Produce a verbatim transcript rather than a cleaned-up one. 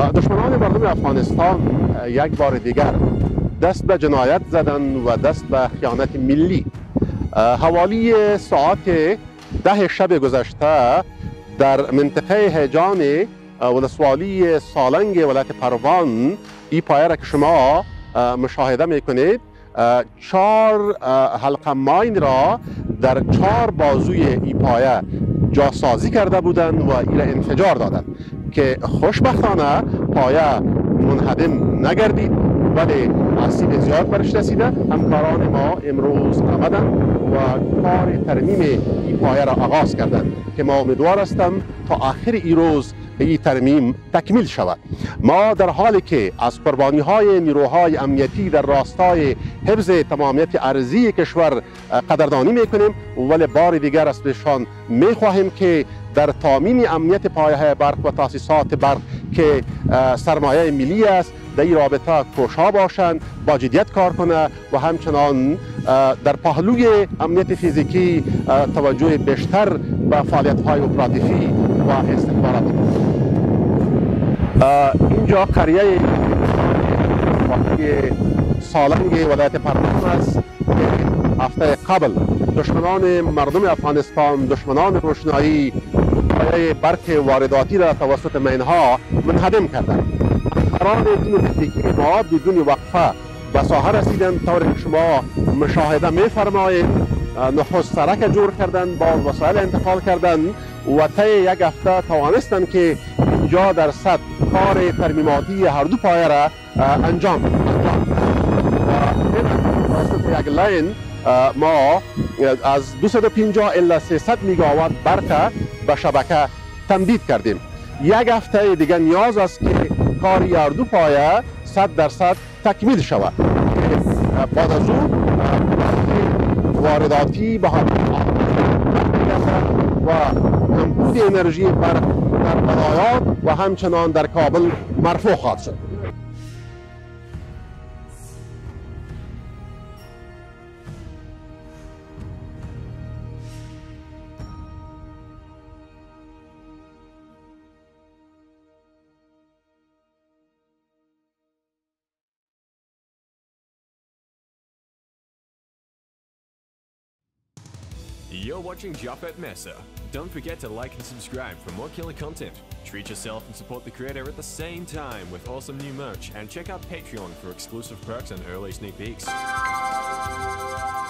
دشمنان مردم افغانستان یک بار دیگر دست به جنایت زدن و دست به خیانت ملی. حوالی ساعت ده شب گذشته در منطقه هیجان ولسوالی سالنگ ولایت پروان، این پایه را که شما مشاهده میکنید، چهار حلقه ماین را در چهار بازوی این پایه جاسازی کرده بودند و این را انفجار دادند که خوشبختانه پایه منهدم نگردید، ولی آسیب زیاد برش رسیده. همکاران ما امروز آمدند و کار ترمیم این پایه را آغاز کردند که ما امیدوار هستم تا آخر این روز این ترمیم تکمیل شود. ما در حالی که از قربانی های نیروهای امنیتی در راستای حفظ تمامیت ارضی کشور قدردانی میکنیم، ولی بار دیگر از پیشان میخواهیم که در تامین امنیت پایه برق و تاسیسات برق که سرمایه ملی است در این رابطه کوشا باشند، با جدیت کار کنه و همچنان در پهلوی امنیت فیزیکی توجه بیشتر به فعالیت های اپراتیفی و استخبارات. اینجا قریه سالنگ ولایت پروان است که هفته قبل دشمنان مردم افغانستان، دشمنان روشنایی، پایه برق وارداتی را توسط مینها منهدم کردند. همکاران تیم تکنیکی ما بدون وقفه به ساحه رسیدند، طور که شما مشاهده می‌فرمایید. نخست سرک جور کردند، بعد وسایل انتقال کردند و طی یک هفته توانستند که اینجا در صد کار ترمیماتی هر دو پایه را انجام انجام توسط یک لاین ما از دویست و پنجاه الی سیصد میگاوات برق به شبکه تمدید کردیم. یک هفته دیگه نیاز است که کار هر دو پایه صد درصد تکمیل شود. بعد از او وارداتی به و کمبود انرژی برق در ولایات و همچنان در کابل مرفوع خواهد شد. You're watching Japhet Mesa. Don't forget to like and subscribe for more killer content. Treat yourself and support the creator at the same time with awesome new merch, and check out Patreon for exclusive perks and early sneak peeks.